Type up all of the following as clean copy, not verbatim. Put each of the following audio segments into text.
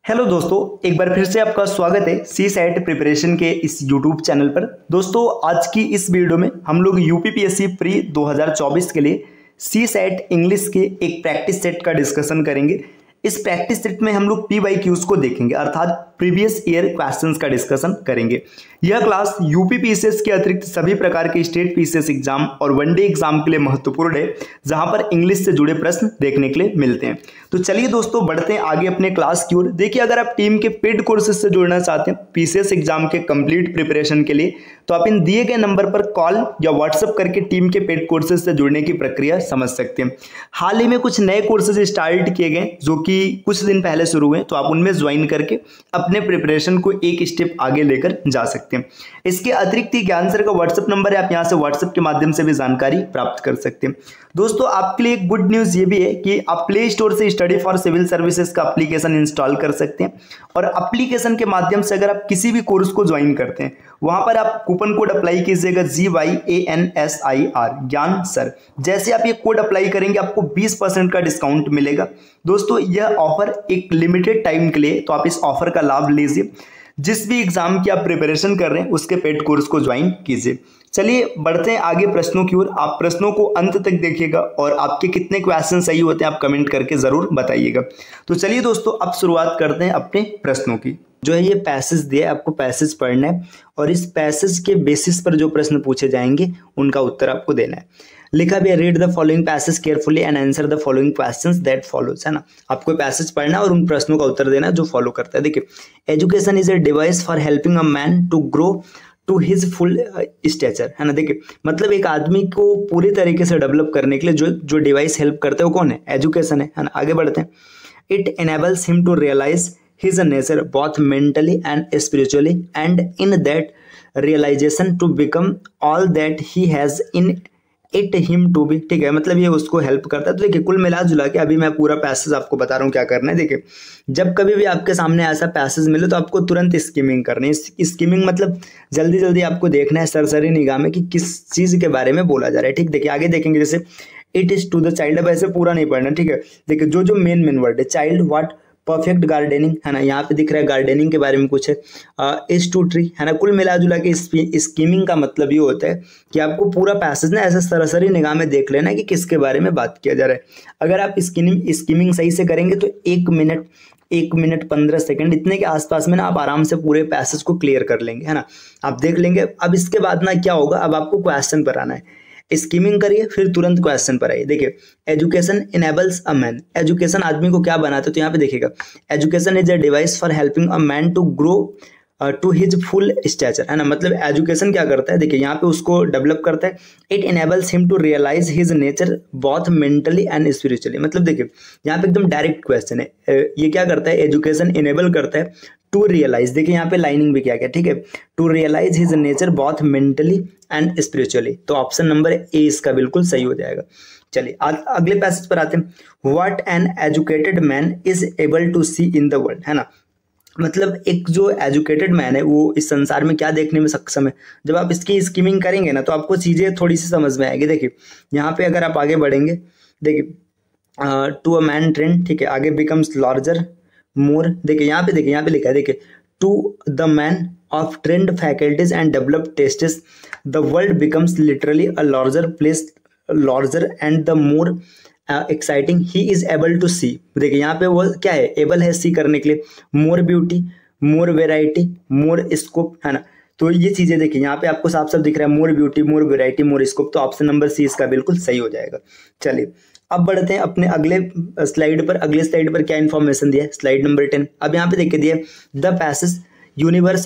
Hello दोस्तों, एक बार फिर से आपका स्वागत है सी सेट प्रिपरेशन के इस यूट्यूब चैनल पर। दोस्तों, आज की इस वीडियो में हम लोग यूपीपीएससी प्री 2024 के लिए सी सेट इंग्लिश के एक प्रैक्टिस सेट का डिस्कशन करेंगे। इस प्रैक्टिस सेट में हम लोग PYQs को देखेंगे, अर्थात प्रीवियस ईयर क्वेश्चंस का डिस्कशन करेंगे। यह क्लास यूपीपीसीएस के अतिरिक्त सभी प्रकार के स्टेट पीसीएस एग्जाम और वनडे एग्जाम के लिए महत्वपूर्ण है, जहां पर इंग्लिश से जुड़े प्रश्न देखने के लिए मिलते हैं। तो चलिए दोस्तों, बढ़ते हैं आगे अपने क्लास की ओर। देखिए, अगर आप टीम के पेड कोर्सेज से जुड़ना चाहते हैं पीसीएस एग्जाम के कंप्लीट प्रिपरेशन के लिए, तो आप इन दिए गए नंबर पर कॉल या व्हाट्सएप करके टीम के पेड कोर्सेज से जुड़ने की प्रक्रिया समझ सकते हैं। हाल ही में कुछ नए कोर्सेज स्टार्ट किए गए जो कि कुछ दिन पहले शुरू हुए, तो आप उनमें ज्वाइन करके अपने प्रिपरेशन को एक स्टेप आगे लेकर जा सकते हैं। इसके अतिरिक्त ही ज्ञान सर का व्हाट्सएप नंबर है, आप यहाँ से व्हाट्सएप के माध्यम से भी जानकारी प्राप्त कर सकते हैं। दोस्तों, आपके लिए एक गुड न्यूज़ ये भी है कि आप प्ले स्टोर से स्टडी फॉर सिविल सर्विसेज का एप्लीकेशन इंस्टॉल कर सकते हैं, और एप्लीकेशन के माध्यम से अगर आप किसी भी कोर्स को ज्वाइन करते हैं, वहां पर आप कूपन कोड अप्लाई कीजिएगा GYANSIR ज्ञान सर। जैसे आप ये कोड अप्लाई करेंगे, आपको 20% का डिस्काउंट मिलेगा। दोस्तों, यह ऑफर एक लिमिटेड टाइम के लिए, तो आप इस ऑफर का लाभ लीजिए। जिस भी एग्जाम की आप प्रिपरेशन कर रहे हैं उसके पेड कोर्स को ज्वाइन कीजिए। चलिए बढ़ते हैं आगे प्रश्नों की ओर। आप प्रश्नों को अंत तक देखिएगा और आपके कितने क्वेश्चन सही होते हैं आप कमेंट करके जरूर बताइएगा। तो चलिए दोस्तों, अब शुरुआत करते हैं अपने प्रश्नों की। जो है ये पैसेज दिया है, आपको पैसेज पढ़ना है और इस पैसेज के बेसिस पर जो प्रश्न पूछे जाएंगे उनका उत्तर आपको देना है। लिखा भी है, read the following passage carefully and answer the following questions that follows, है ना। आपको पैसेज पढ़ना है और उन प्रश्नों का उत्तर देना है जो फॉलो करता है। देखिए, education is a device for helping a man to grow to his full stature, है ना। देखिए, मतलब एक आदमी को पूरी तरीके से डेवलप करने के लिए जो डिवाइस हेल्प करता है वो कौन है? एजुकेशन है ना। आगे बढ़ते हैं। It enables him to realise his nature both mentally and spiritually, and in that realization to become all that he has in it him to be। ठीक है, मतलब ये उसको हेल्प करता है। तो देखिए, कुल मिला जुला के अभी मैं पूरा पैसेज आपको बता रहा हूँ क्या करना है। देखिए, जब कभी भी आपके सामने ऐसा पैसेज मिले तो आपको तुरंत स्किमिंग करनी है। स्किमिंग मतलब जल्दी जल्दी आपको देखना है सरसरी निगाह में कि किस चीज़ के बारे में बोला जा रहा है। ठीक, देखिए आगे देखेंगे, जैसे it is to the child. अब ऐसे पूरा नहीं पढ़ना, ठीक है। देखिए, जो मेन वर्ड है, चाइल्ड व्हाट परफेक्ट गार्डनिंग, है ना। यहाँ पे दिख रहा है गार्डनिंग के बारे में कुछ है। इज टू ट्री, है ना। कुल मिला जुला के स्कीमिंग का मतलब ये होता है कि आपको पूरा पैसेज ना ऐसे सरसरी निगाह में देख लेना है कि किसके बारे में बात किया जा रहा है। अगर आप स्कीमिंग सही से करेंगे तो 1 मिनट 15 सेकंड इतने के आसपास में ना आप आराम से पूरे पैसेज को क्लियर कर लेंगे, है ना। आप देख लेंगे। अब इसके बाद ना क्या होगा, अब आपको क्वेश्चन पर आना है। स्कीमिंग करिए, फिर तुरंत क्वेश्चन पर आइए। देखिए, education enables a man, education आदमी को क्या बनाता है? तो यहाँ पे देखिएगा, education is a device for helping a man to grow to his full stature, है ना। मतलब एजुकेशन क्या करता है? देखिए, यहाँ पे उसको डेवलप करता है। It enables him to realise his nature both mentally and spiritually. मतलब देखिए, यहाँ पे एकदम डायरेक्ट क्वेश्चन है। ये क्या करता है? एजुकेशन इनेबल करता है टू रियलाइज। देखिए, यहाँ पे लाइनिंग भी क्या क्या, ठीक है। To realise his nature both mentally and spiritually. तो ऑप्शन नंबर ए इसका बिल्कुल सही हो जाएगा। चलिए अगले पैसेज पर आते हैं। What an educated man is able to see in the world, है ना। मतलब एक जो एजुकेटेड मैन है वो इस संसार में क्या देखने में सक्षम है। जब आप इसकी स्कीमिंग करेंगे ना तो आपको चीजें थोड़ी सी समझ में आएगी। देखिए, यहाँ पे अगर आप आगे बढ़ेंगे, देखिए टू अ मैन ट्रेंड, ठीक है। आगे बिकम्स लार्जर मोर। देखिए, यहाँ पे लिखा है, देखिए, to the man of trained faculties and developed tastes the world becomes literally a larger place, larger and the more exciting he is able to see. देखिए, यहाँ पे वो क्या है? एबल है सी करने के लिए। More beauty, more variety, more scope, है ना। तो ये चीजें देखिए, यहाँ पे आपको साफ साफ दिख रहा है, more beauty, more variety, more scope. तो ऑप्शन नंबर सी इसका बिल्कुल सही हो जाएगा। चलिए अब बढ़ते हैं अपने अगले स्लाइड पर। अगले स्लाइड पर क्या इन्फॉर्मेशन दिया है? Slide number 10। अब यहाँ पे देखिए दिया, the passage universe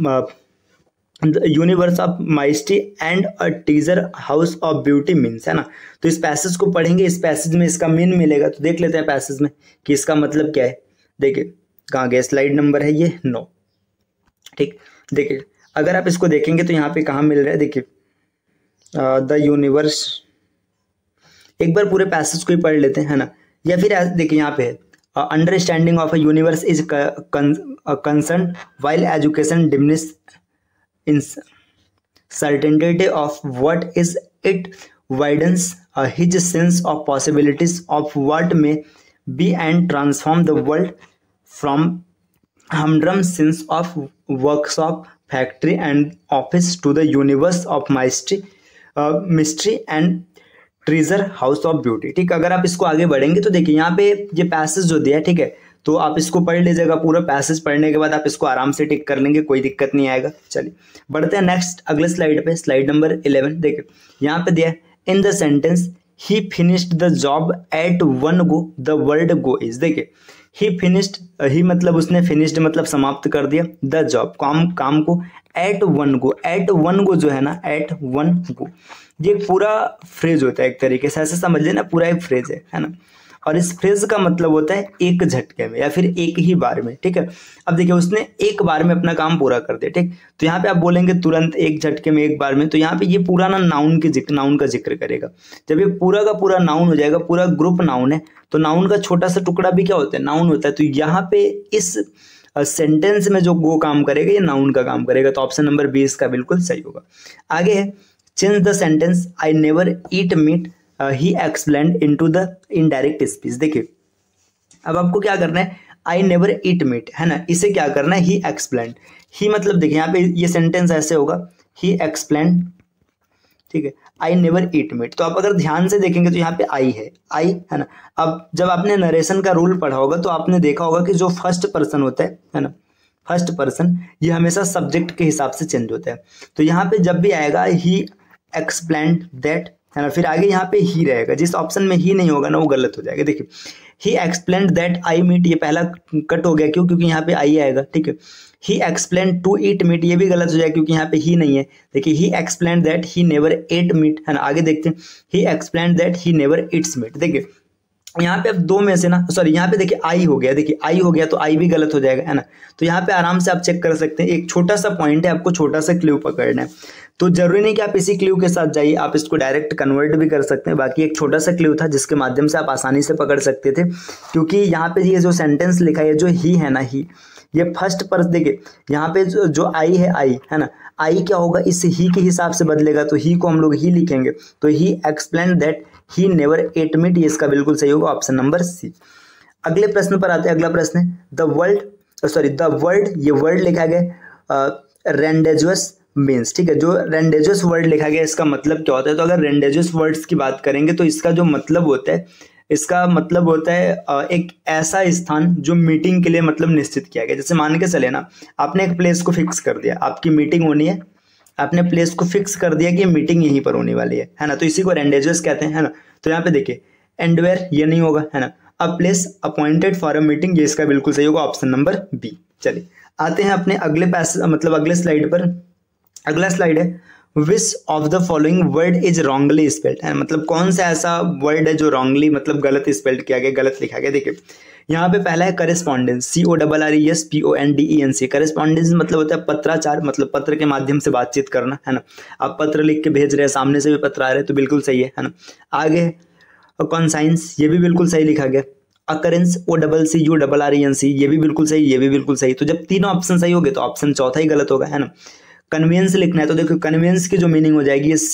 of mystery and a treasure house of beauty means, है ना। तो इस पैसेज को पढ़ेंगे, इस पैसेज में इसका मीन मिलेगा। तो देख लेते हैं पैसेज में कि इसका मतलब क्या है। देखिए, कहाँ गया? स्लाइड नंबर है ये 9, ठीक। देखिए, अगर आप इसको देखेंगे तो यहाँ पे कहाँ मिल रहा है? देखिए, द यूनिवर्स, एक बार पूरे पैसेज को ही पढ़ लेते हैं, है ना। या फिर देखिए, यहाँ पे है, understanding of a universe is concern while education diminish in certainty of what is it widens his sense of possibilities of what may be and transform the world from humdrum scenes of workshop factory and office to the universe of mystery and treasure house of beauty. ठीक, अगर आप इसको आगे बढ़ेंगे तो देखिए यहाँ पे ये पैसेज जो दिया है, ठीक है, तो आप इसको पढ़ लीजिएगा। पूरा पैसेज पढ़ने के बाद आप इसको आराम से टिक कर लेंगे, कोई दिक्कत नहीं आएगा। चलिए बढ़ते हैं नेक्स्ट अगले स्लाइड पे, स्लाइड नंबर 11। देखिए यहाँ पे दिया है in the sentence he finished the job at one go the world go is. देखिए ही फिनिश्ड, ही मतलब उसने, फिनिश्ड मतलब समाप्त कर दिया, द जॉब काम को, एट वन गो जो है ना, एट वन गो, ये पूरा फ्रेज होता है एक तरीके से, ऐसे समझ लेना पूरा एक फ्रेज है ना। और इस फ्रेज का मतलब होता है एक झटके में या फिर एक ही बार में। ठीक है, अब देखिए उसने एक बार में अपना काम पूरा कर दिया। ठीक, तो यहाँ पे आप बोलेंगे तुरंत, एक झटके में, एक बार में, तो यहाँ पे ये पूरा ना नाउन का जिक्र करेगा। जब ये पूरा का पूरा नाउन हो जाएगा, पूरा ग्रुप नाउन है, तो नाउन का छोटा सा टुकड़ा भी क्या होता है, नाउन होता है। तो यहाँ पे इस सेंटेंस में जो वो काम करेगा ये नाउन का काम करेगा, तो ऑप्शन नंबर 20 का बिल्कुल सही होगा। आगे है change the sentence I never eat meat he explained into the indirect speech. देखिए अब आपको क्या करना है, आई नेवर ईट मीट है ना, इसे क्या करना है, ही एक्सप्लेन्ड। ही मतलब देखिए यहाँ पे ये सेंटेंस ऐसे होगा, ही एक्सप्लेन्ड, ठीक है, आई नेवर ईट मीट। तो आप अगर ध्यान से देखेंगे तो यहाँ पे आई है ना। अब जब आपने नरेशन का रूल पढ़ा होगा तो आपने देखा होगा कि जो फर्स्ट पर्सन होता है ना, फर्स्ट पर्सन ये हमेशा सब्जेक्ट के हिसाब से चेंज होता है। तो यहाँ पे जब भी आएगा ही एक्सप्लेन्ड दैट है ना, फिर आगे यहाँ पे ही रहेगा। जिस ऑप्शन में ही नहीं होगा ना वो गलत हो जाएगा। देखिए he explained that I meat, ये पहला कट हो गया, क्यों, क्योंकि यहाँ पे आई आएगा। ठीक है, he explained to eat meat, ये भी गलत हो जाएगा क्योंकि यहाँ पे ही नहीं है। देखिए he explained that he never ate meat है ना। आगे देखते हैं, he explained that he never eats meat. देखिए यहाँ पे अब दो में से ना, सॉरी यहाँ पे देखिए आई हो गया, देखिए आई हो गया तो आई भी गलत हो जाएगा है ना। तो यहाँ पे आराम से आप चेक कर सकते हैं, एक छोटा सा पॉइंट है, आपको छोटा सा क्लू पकड़ना है। तो जरूरी नहीं कि आप इसी क्लू के साथ जाइए, आप इसको डायरेक्ट कन्वर्ट भी कर सकते हैं। बाकी एक छोटा सा क्लू था जिसके माध्यम से आप आसानी से पकड़ सकते थे, क्योंकि यहाँ पे ये जो सेंटेंस लिखा है, जो ही है ना, ही, ये फर्स्ट पर्सन, देखिए यहाँ पे जो आई है ना, आई क्या होगा, इस ही के हिसाब से बदलेगा, तो ही को हम लोग ही लिखेंगे। तो he explain that he never ate meat, ये इसका बिल्कुल सही होगा, ऑप्शन नंबर सी। अगले प्रश्न पर आते हैं। अगला प्रश्न है द वर्ड, ये वर्ड लिखा गया रेंडेजुअस मीन्स। ठीक है, जो रेंडेजुअस वर्ड लिखा गया इसका मतलब क्या होता है। तो अगर रेंडेजुअस वर्ड्स की बात करेंगे तो इसका जो मतलब होता है, इसका मतलब होता है एक ऐसा स्थान जो मीटिंग के लिए मतलब निश्चित किया गया। जैसे मान के चले ना, आपने एक प्लेस को फिक्स कर दिया, आपकी मीटिंग होनी है, आपने प्लेस को फिक्स कर दिया कि मीटिंग यहीं पर होने वाली है ना, तो इसी को रेंडेजुअस कहते हैं, है ना। तो यहाँ पे देखिए एंड वेयर, ये नहीं होगा, है ना। A place appointed for a meeting, ये इसका बिल्कुल सही होगा, ऑप्शन नंबर बी। चलिए आते हैं अपने अगले अगले स्लाइड पर। अगला स्लाइड है which of the following word is wrongly spelled, है मतलब कौन सा ऐसा वर्ड है जो रॉन्गली मतलब गलत स्पेल्ड किया गया, गलत लिखा गया। देखिए यहाँ पे पहला है करेस्पॉन्डेंस, CORRESPONDENC। करेस्पॉन्डेंस मतलब होता है पत्राचार, मतलब पत्र के माध्यम से बातचीत करना, है ना। आप पत्र लिख के भेज रहे हैं, सामने से भी पत्र आ रहे हैं, तो बिल्कुल सही है ना। आगे कॉन्साइंस, ये भी बिल्कुल सही लिखा गया। अकरेंस, OCCURRENC, ये भी बिल्कुल सही, ये भी बिल्कुल सही। तो जब तीनों ऑप्शन सही हो गए तो ऑप्शन चौथा ही गलत होगा, है ना। कन्वेंस लिखना है तो देखो कन्वेंस की जो मीनिंग हो जाएगी ये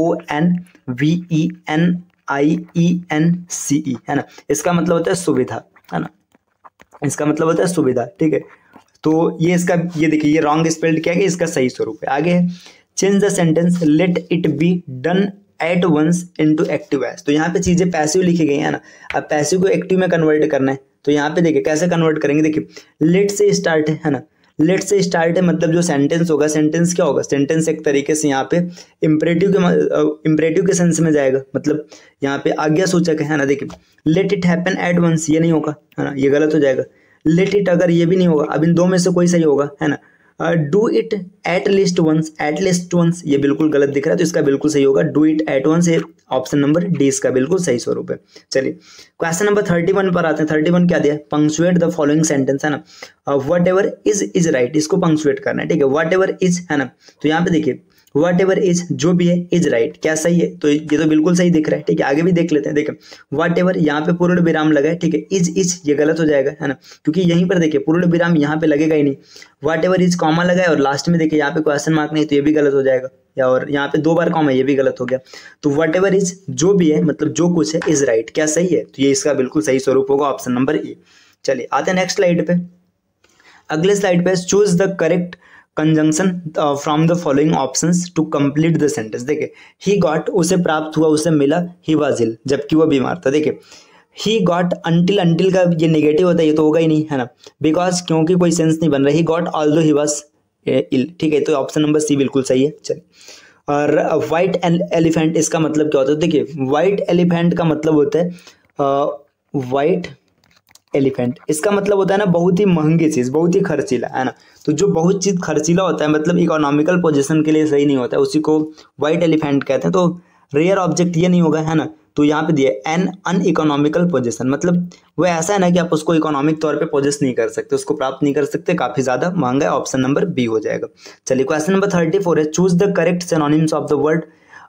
CONVENIENCE, है ना। इसका मतलब होता है सुविधा, है ना, इसका मतलब होता है सुविधा। ठीक है, तो ये इसका, ये देखिए ये रॉन्ग स्पेल्ड किया गया, इसका सही स्वरूप है। आगे है change the sentence let it be done at once into active एस। तो यहाँ पे चीजें पैसिव लिखी गई है ना, अब पैसिव को एक्टिव में कन्वर्ट करना है। तो यहाँ पे देखिए कैसे कन्वर्ट करेंगे, देखिए लेट से स्टार्ट है ना, लेट से स्टार्ट है मतलब जो सेंटेंस होगा, सेंटेंस क्या होगा, सेंटेंस एक तरीके से यहाँ पे इम्परेटिव के सेंस में जाएगा, मतलब यहाँ पे आज्ञा सूचक है ना। देखिए let it happen at once, ये नहीं होगा, है ना, ये गलत हो जाएगा। लेट इट, अगर ये भी नहीं होगा, अब इन दो में से कोई सही होगा, है ना। Do it at least once, ये बिल्कुल गलत दिख रहा है, तो इसका बिल्कुल सही होगा do it at once, option number D इसका बिल्कुल सही स्वरूप है। चलिए क्वेश्चन नंबर 31 पर आते हैं। 31 क्या दिया, पंक्चुएट द फॉलोइंग सेंटेंस, है ना। वट एवर इज राइट, इसको पंक्चुएट करना है। ठीक है, वट एवर इज, है ना, तो यहाँ पे देखिए वट एवर इज, जो भी है, इज राइट, क्या सही है, तो ये तो बिल्कुल सही दिख रहा है। ठीक है, आगे भी देख लेते हैं। देखिए वट एवर, यहाँ पे पूर्ण विराम लगा है, ठीक है। इज ये गलत हो जाएगा, है ना, क्योंकि यहीं पर देखिए पूर्ण विराम यहाँ पे लगेगा ही नहीं। वट एवर इज कॉमा लगा है और लास्ट में देखिए यहाँ पे क्वेश्चन मार्क नहीं, तो ये भी गलत हो जाएगा, या और यहाँ पे 2 बार कॉमा, ये भी गलत हो गया। तो वट एवर इज, जो भी है, मतलब जो कुछ है, इज राइट, क्या सही है, तो ये इसका बिल्कुल सही स्वरूप होगा, ऑप्शन नंबर ए। चलिए आते हैं नेक्स्ट स्लाइड पे। अगले स्लाइड पे choose the correct conjunction from the following options to complete the sentence. देखिए ही गॉट उसे प्राप्त हुआ, उसे मिला, ही वाज इल जबकि वह बीमार था। देखिए ही गॉट अंटिल का ये नेगेटिव होता है, ये तो होगा ही नहीं है ना, बिकॉज क्योंकि कोई सेंस नहीं बन रहा। He got although he was ill, ठीक है, तो ऑप्शन नंबर सी बिल्कुल सही है। चलिए, और वाइट एलिफेंट इसका मतलब क्या होता है? देखिए वाइट एलिफेंट का मतलब होता है वाइट एलिफेंट, इसका मतलब होता है ना बहुत ही महंगी चीज़, बहुत ही खर्चीला, है ना। तो जो बहुत चीज़ खर्चीला होता है मतलब इकोनॉमिकल पोजीशन के लिए सही नहीं होता है, उसी को वाइट एलिफेंट कहते हैं। तो रेयर ऑब्जेक्ट ये नहीं होगा, है ना। तो यहाँ पे दिया एन अनइकोनॉमिकल पोजीशन, मतलब वो ऐसा है ना कि आप उसको इकोनॉमिक तौर पे पोजेस नहीं कर सकते, उसको प्राप्त नहीं कर सकते, काफ़ी ज़्यादा महंगा है। ऑप्शन नंबर बी हो जाएगा। चलिए, क्वेश्चन नंबर 34 है, choose the correct synonyms of the word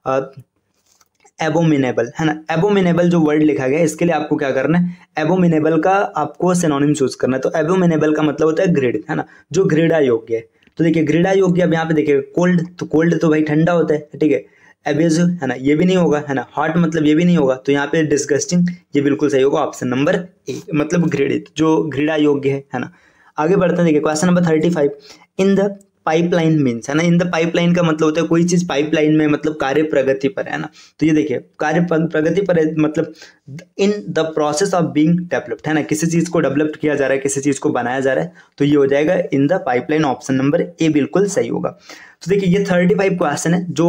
abominable, है ना। एबोमिनेबल जो वर्ड लिखा गया है इसके लिए आपको क्या करना है, एबोमिनेबल का आपको सिनोनिम चूज करना है। तो एबोमिनेबल का मतलब होता है घृणित, है ना, जो घृणा योग्य है। तो देखिए घृणा योग्य, अब यहाँ पे देखिए कोल्ड, तो कोल्ड तो भाई ठंडा होता है, ठीक है। एब्यूजिव, है ना, ये भी नहीं होगा, है ना। हॉट मतलब ये भी नहीं होगा। तो यहाँ पे डिस्गस्टिंग, ये बिल्कुल सही होगा, ऑप्शन नंबर ए, मतलब घृणित, जो घृणा योग्य है ना। आगे बढ़ते हैं, देखिए question number 35, in the pipeline means, है ना। इन द पाइपलाइन का मतलब होता है कोई चीज पाइपलाइन में, मतलब कार्य प्रगति पर, है ना। तो ये देखिए कार्य प्रगति पर है, मतलब in the process of being developed, है ना, किसी चीज को डेवलप किया जा रहा है, किसी चीज को बनाया जा रहा है, तो ये हो जाएगा in the pipeline, option number A बिल्कुल सही होगा। तो देखिए ये 35 क्वेश्चन है जो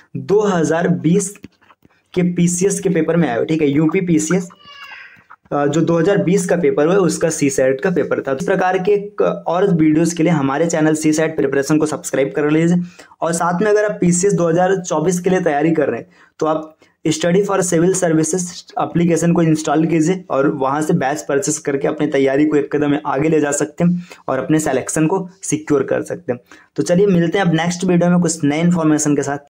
2020 के पीसीएस के पेपर में आया हो, ठीक है। यूपी पीसीएस जो 2020 का पेपर हुआ उसका सी सेट का पेपर था। इस प्रकार के और वीडियोस के लिए हमारे चैनल सी सेट प्रिपरेशन को सब्सक्राइब कर लीजिए, और साथ में अगर आप पीसीएस 2024 के लिए तैयारी कर रहे हैं तो आप study for civil services application को इंस्टॉल कीजिए और वहां से बैच परचेस करके अपनी तैयारी को एक कदम आगे ले जा सकते हैं और अपने सिलेक्शन को सिक्योर कर सकते हैं। तो चलिए मिलते हैं अब नेक्स्ट वीडियो में कुछ नए इन्फॉर्मेशन के साथ।